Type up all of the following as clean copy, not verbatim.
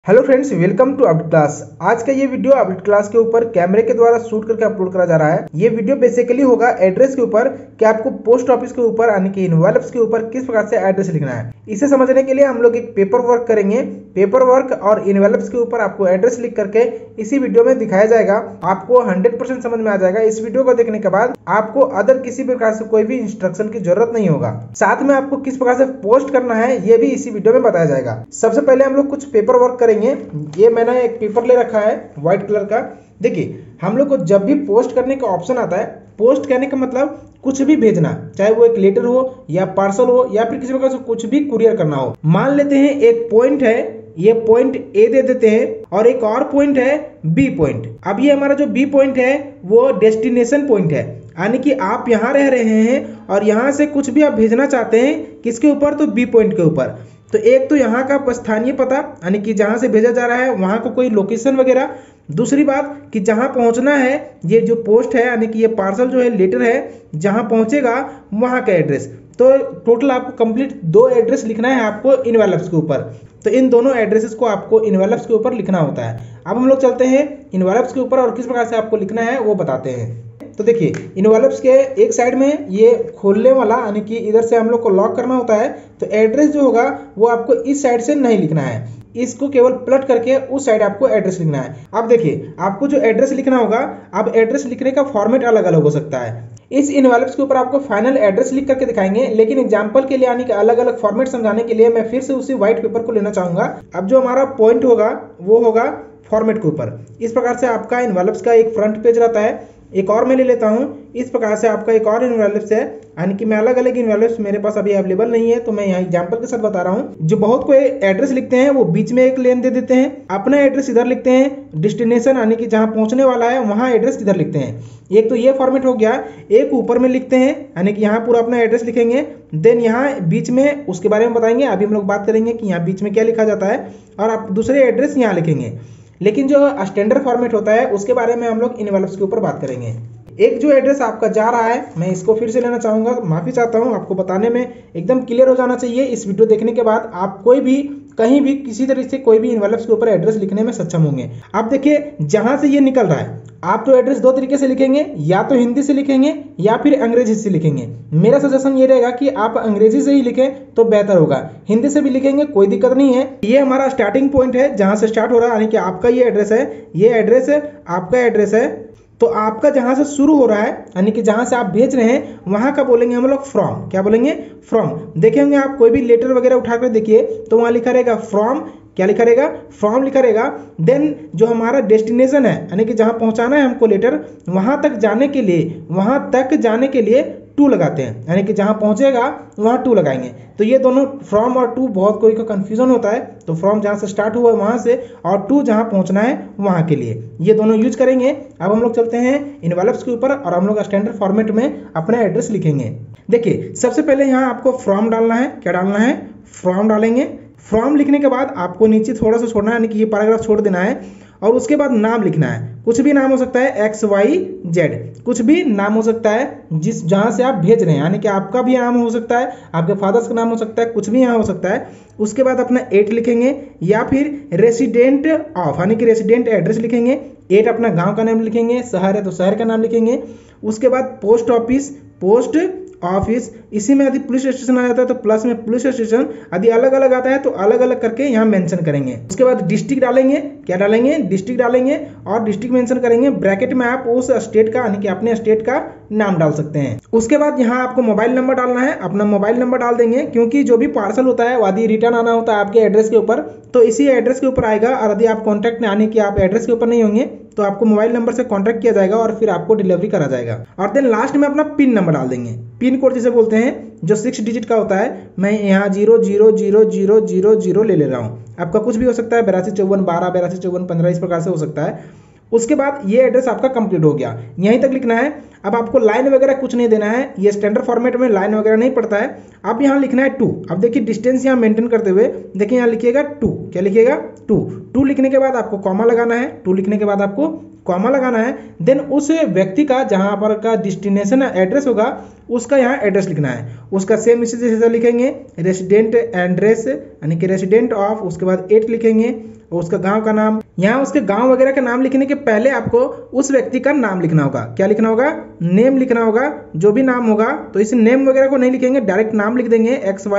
Hello friends, welcome to update class. आज का ये वीडियो अपडेट क्लास के ऊपर कैमरे के द्वारा शूट करके अपलोड करा जा रहा है। ये वीडियो बेसिकली होगा एड्रेस के ऊपर कि आपको पोस्ट ऑफिस के ऊपर यानी कि इनवेलप्स के ऊपर किस प्रकार से एड्रेस लिखना है। इसे समझने के लिए हम लोग एक पेपर वर्क करेंगे। पेपर वर्क और इनवेलप्स के ऊपर आपको एड्रेस लिख करके इसी वीडियो में दिखाया जाएगा। आपको 100% समझ में आ जाएगा। इस वीडियो को देखने के बाद आपको अदर किसी प्रकार से कोई भी इंस्ट्रक्शन की जरूरत नहीं होगा। साथ में आपको किस प्रकार से पोस्ट करना है ये भी इसी वीडियो में बताया जाएगा। सबसे पहले हम लोग कुछ पेपर वर्क करेंगे। ये मैंने एक पेपर ले रखा है व्हाइट कलर का। देखिए, हम लोग को जब भी पोस्ट करने का ऑप्शन आता है, पोस्ट करने का मतलब कुछ भी भेजना, चाहे वो एक लेटर हो या पार्सल हो या फिर किसी प्रकार से कुछ भी कुरियर करना हो। मान लेते हैं एक पॉइंट है, ये पॉइंट ए दे देते हैं और एक और पॉइंट है बी पॉइंट। अब ये हमारा जो बी पॉइंट है वो डेस्टिनेशन पॉइंट है, यानी कि आप यहाँ रह रहे हैं और यहाँ से कुछ भी आप भेजना चाहते हैं किसके ऊपर, तो बी पॉइंट के ऊपर। तो एक तो यहाँ का स्थानीय पता यानी कि जहाँ से भेजा जा रहा है वहाँ को कोई लोकेशन वगैरह। दूसरी बात कि जहाँ पहुँचना है, ये जो पोस्ट है यानी कि ये पार्सल जो है, लेटर है, जहाँ पहुँचेगा वहाँ का एड्रेस। तो टोटल आपको कंप्लीट 2 एड्रेस लिखना है आपको इनवेलप्स के ऊपर। तो इन दोनों एड्रेसेस को आपको इनवेलप्स के ऊपर लिखना होता है। अब हम लोग चलते हैं इनवेलप्स के ऊपर और किस प्रकार से आपको लिखना है वो बताते हैं। तो देखिए, इनवेलप्स के एक साइड में ये खोलने वाला यानी कि इधर से हम लोग को लॉक करना होता है। तो एड्रेस जो होगा वो आपको इस साइड से नहीं लिखना है, इसको केवल पलट करके उस साइड आपको एड्रेस लिखना है। अब देखिए, आपको जो एड्रेस लिखना होगा, अब एड्रेस लिखने का फॉर्मेट अलग अलग हो सकता है। इस इनवेलप्स के ऊपर आपको फाइनल एड्रेस लिख करके दिखाएंगे, लेकिन एग्जांपल के लिए यानी कि अलग अलग फॉर्मेट समझाने के लिए मैं फिर से उसी व्हाइट पेपर को लेना चाहूंगा। अब जो हमारा पॉइंट होगा वो होगा फॉर्मेट के ऊपर। इस प्रकार से आपका इनवेलप्स का एक फ्रंट पेज रहता है। एक और मैं ले लेता हूं, इस प्रकार से आपका एक और इनवेलप्स है, यानी कि मैं अलग अलग इनवेलप्स मेरे पास अभी अवेलेबल नहीं है, तो मैं यहाँ एग्जांपल के साथ बता रहा हूँ। जो बहुत कोई एड्रेस लिखते हैं वो बीच में एक लेन दे देते हैं, अपना एड्रेस इधर लिखते हैं, डेस्टिनेशन यानी कि जहाँ पहुंचने वाला है वहाँ एड्रेस इधर लिखते हैं। एक तो ये फॉर्मेट हो गया। एक ऊपर में लिखते हैं यानी कि यहाँ पूरा अपना एड्रेस लिखेंगे, देन यहाँ बीच में उसके बारे में बताएंगे। अभी हम लोग बात करेंगे कि यहाँ बीच में क्या लिखा जाता है, और आप दूसरे एड्रेस यहाँ लिखेंगे। लेकिन जो स्टैंडर्ड फॉर्मेट होता है उसके बारे में हम लोग इनवेलप्स के ऊपर बात करेंगे। एक जो एड्रेस आपका जा रहा है, मैं इसको फिर से लेना चाहूँगा, माफ़ी चाहता हूँ। आपको बताने में एकदम क्लियर हो जाना चाहिए। इस वीडियो देखने के बाद आप कोई भी कहीं भी किसी तरह से कोई भी इनवेलप्स के ऊपर एड्रेस लिखने में सक्षम होंगे। आप देखिए, जहाँ से ये निकल रहा है, आप तो एड्रेस 2 तरीके से लिखेंगे, या तो हिंदी से लिखेंगे या फिर अंग्रेजी से लिखेंगे। मेरा सजेशन ये रहेगा कि आप अंग्रेजी से ही लिखें तो बेहतर होगा। हिंदी से भी लिखेंगे कोई दिक्कत नहीं है। ये हमारा स्टार्टिंग पॉइंट है जहाँ से स्टार्ट हो रहा है, यानी कि आपका ये एड्रेस है, ये एड्रेस है, आपका एड्रेस है। तो आपका जहां से शुरू हो रहा है यानी कि जहां से आप भेज रहे हैं वहां का बोलेंगे हम लोग फ्रॉम। क्या बोलेंगे? फ्रॉम। देखेंगे आप कोई भी लेटर वगैरह उठाकर देखिए तो वहां लिखा रहेगा फ्रॉम। क्या लिखा रहेगा? फ्रॉम लिखा रहेगा। देन जो हमारा डेस्टिनेशन है यानी कि जहां पहुंचाना है हमको लेटर, वहां तक जाने के लिए टू लगाते हैं, यानी कि जहां पहुंचेगा वहां टू लगाएंगे। तो ये दोनों फ्रॉम और टू बहुत कोई का कंफ्यूजन होता है। तो फ्रॉम जहां से स्टार्ट हुआ है वहां से, और टू जहां पहुंचना है वहां के लिए, ये दोनों यूज करेंगे। अब हम लोग चलते हैं इनवेलप्स के ऊपर और हम लोग स्टैंडर्ड फॉर्मेट में अपना एड्रेस लिखेंगे। देखिए, सबसे पहले यहाँ आपको फ्रॉम डालना है। क्या डालना है? फ्रॉम डालेंगे। फ्रॉम लिखने के बाद आपको नीचे थोड़ा सा छोड़ना है, यानी कि ये पैराग्राफ छोड़ देना है, और उसके बाद नाम लिखना है। कुछ भी नाम हो सकता है, XYZ, कुछ भी नाम हो सकता है जिस जहां से आप भेज रहे हैं, यानी कि आपका भी नाम हो सकता है, आपके फादर्स का नाम हो सकता है, कुछ भी यहाँ हो सकता है। उसके बाद अपना 8 लिखेंगे, या फिर रेसिडेंट ऑफ यानी कि रेसिडेंट एड्रेस लिखेंगे। 8 अपना गांव का नाम लिखेंगे, शहर है तो शहर का नाम लिखेंगे। उसके बाद पोस्ट ऑफिस, पोस्ट ऑफिस, इसी में यदि पुलिस स्टेशन आ जाता है तो प्लस में पुलिस स्टेशन, यदि अलग अलग आता है तो अलग अलग करके यहाँ मेंशन करेंगे। उसके बाद डिस्ट्रिक्ट डालेंगे। क्या डालेंगे? डिस्ट्रिक्ट डालेंगे और डिस्ट्रिक्ट मेंशन करेंगे। ब्रैकेट में आप उस स्टेट का यानी कि अपने स्टेट का नाम डाल सकते हैं। उसके बाद यहाँ आपको मोबाइल नंबर डालना है। अपना मोबाइल नंबर डाल देंगे, क्योंकि जो भी पार्सल होता है यदि रिटर्न आना होता है आपके एड्रेस के ऊपर तो इसी एड्रेस के ऊपर आएगा, और यदि आप कॉन्टैक्ट में यानी कि आप एड्रेस के ऊपर नहीं होंगे तो आपको मोबाइल नंबर से कांटेक्ट किया जाएगा और फिर आपको डिलीवरी करा जाएगा। और देन लास्ट में अपना पिन नंबर डाल देंगे। पिन कोड जिसे बोलते हैं, जो 6 डिजिट का होता है। मैं यहाँ 0000000 ले रहा हूँ। आपका कुछ भी हो सकता है, 825412, 825415, इस प्रकार से हो सकता है। उसके बाद ये एड्रेस आपका कंप्लीट हो गया, यहीं तक लिखना है। अब आपको लाइन वगैरह कुछ नहीं देना है, ये स्टैंडर्ड फॉर्मेट में लाइन वगैरह नहीं पड़ता है। अब यहाँ लिखना है 2। अब देखिए डिस्टेंस यहाँ मेंटेन करते हुए देखिए यहाँ लिखिएगा 2, क्या लिखिएगा 2 लिखने के बाद आपको कॉमा लगाना है, 2 लिखने के बाद आपको कॉमा लगाना है। देन उस व्यक्ति का जहाँ पर का डेस्टिनेशन एड्रेस होगा उसका यहाँ एड्रेस लिखना है, उसका सेम इसी जैसे लिखेंगे रेसिडेंट एड्रेस यानी कि रेसिडेंट ऑफ, उसके बाद 8 लिखेंगे, उसका गांव का नाम। यहाँ उसके गांव वगैरह का नाम लिखने के पहले आपको उस व्यक्ति का नाम लिखना होगा, क्या लिखना होगा, नेम लिखना होगा। जो भी नाम होगा तो इस नेम वगैरह को नहीं लिखेंगे, डायरेक्ट नाम लिख देंगे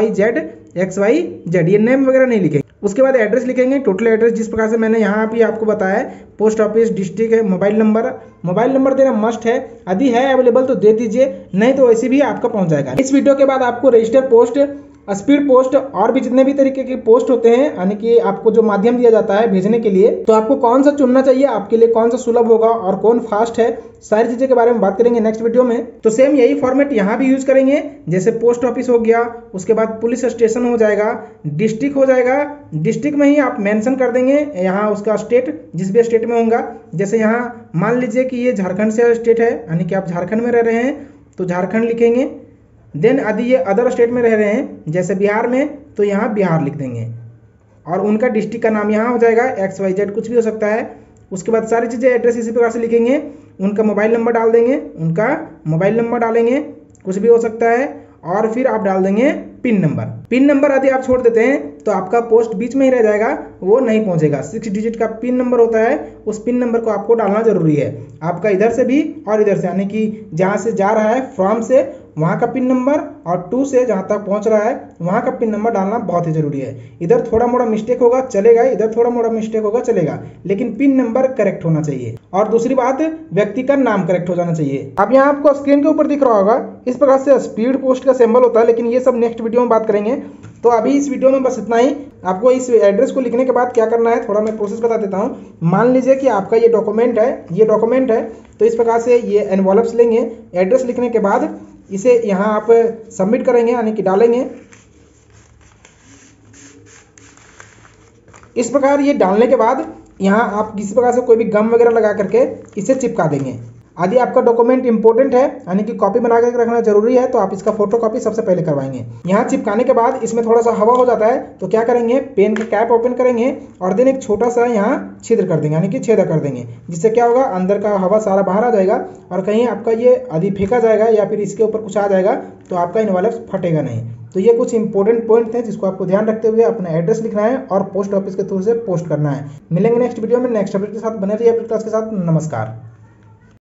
XYZ, ये नेम वगैरह नहीं लिखेंगे। उसके बाद एड्रेस लिखेंगे, टोटल एड्रेस जिस प्रकार से मैंने यहाँ भी आपको बताया है, पोस्ट ऑफिस, डिस्ट्रिक्ट है, मोबाइल नंबर देना मस्ट है, यदि है अवेलेबल तो दे दीजिए, नहीं तो वैसे भी आपका पहुंच जाएगा। इस वीडियो के बाद आपको रजिस्टर पोस्ट, स्पीड पोस्ट और भी जितने भी तरीके के पोस्ट होते हैं यानी कि आपको जो माध्यम दिया जाता है भेजने के लिए, तो आपको कौन सा चुनना चाहिए, आपके लिए कौन सा सुलभ होगा और कौन फास्ट है, सारी चीजें के बारे में बात करेंगे नेक्स्ट वीडियो में। तो सेम यही फॉर्मेट यहाँ भी यूज करेंगे, जैसे पोस्ट ऑफिस हो गया, उसके बाद पुलिस स्टेशन हो जाएगा, डिस्ट्रिक्ट हो जाएगा, डिस्ट्रिक्ट में ही आप मेंशन कर देंगे यहाँ उसका स्टेट, जिस भी स्टेट में होगा। जैसे यहाँ मान लीजिए कि ये झारखंड से स्टेट है यानी कि आप झारखंड में रह रहे हैं तो झारखंड लिखेंगे। देन यदि ये अदर स्टेट में रह रहे हैं जैसे बिहार में तो यहाँ बिहार लिख देंगे और उनका डिस्ट्रिक्ट का नाम यहाँ हो जाएगा XYZ, कुछ भी हो सकता है। उसके बाद सारी चीज़ें एड्रेस इसी प्रकार से लिखेंगे, उनका मोबाइल नंबर डाल देंगे, डालेंगे, कुछ भी हो सकता है, और फिर आप डाल देंगे पिन नंबर यदि आप छोड़ देते हैं तो आपका पोस्ट बीच में ही रह जाएगा, वो नहीं पहुंचेगा। 6 डिजिट का पिन नंबर होता है, उस पिन नंबर को आपको डालना जरूरी है, आपका इधर से भी और इधर से, यानी कि जहां से जा रहा है फ्रॉम से वहां का पिन नंबर और 2 से जहां तक पहुंच रहा है वहां का पिन नंबर डालना बहुत ही जरूरी है। इधर थोड़ा मोड़ा मिस्टेक होगा चलेगा, इधर थोड़ा मोड़ा मिस्टेक होगा चलेगा, लेकिन पिन नंबर करेक्ट होना चाहिए। और दूसरी बात, व्यक्ति का नाम करेक्ट हो जाना चाहिए। अब यहाँ आपको स्क्रीन के ऊपर दिख रहा होगा इस प्रकार से स्पीड पोस्ट का सिंबल होता है, लेकिन ये सब नेक्स्ट वीडियो में बात करेंगे। तो अभी इस वीडियो में बस इतना ही। आपको इस एड्रेस को लिखने के बाद क्या करना है, थोड़ा मैं प्रोसेस बता देता हूँ। मान लीजिए कि आपका ये डॉक्यूमेंट है, तो इस प्रकार से ये एनवॉल्व्स लेंगे। एड्रेस लिखने के बाद इसे यहाँ आप सबमिट करेंगे यानी कि डालेंगे। इस प्रकार ये डालने के बाद यहाँ आप किसी प्रकार से कोई भी गम वगैरह लगा करके इसे चिपका देंगे। यदि आपका डॉक्यूमेंट इंपॉर्टेंट है यानी कि कॉपी बना कर रखना जरूरी है तो आप इसका फोटो कॉपी सबसे पहले करवाएंगे। यहाँ चिपकाने के बाद इसमें थोड़ा सा हवा हो जाता है तो क्या करेंगे, पेन का कैप ओपन करेंगे और देन एक छोटा सा यहाँ छिद्र कर देंगे यानी कि छेदा कर देंगे, जिससे क्या होगा, अंदर का हवा सारा बाहर आ जाएगा और कहीं आपका ये यदि फेंका जाएगा या फिर इसके ऊपर कुछ आ जाएगा तो आपका इनवॉल्व फटेगा नहीं। तो ये कुछ इंपॉर्टेंट पॉइंट थे जिसको आपको ध्यान रखते हुए अपना एड्रेस लिखना है और पोस्ट ऑफिस के थ्रू से पोस्ट करना है। मिलेंगे नेक्स्ट वीडियो में नेक्स्ट अपडेट के साथ, बने रहिए अपडेट क्लास के साथ। नमस्कार।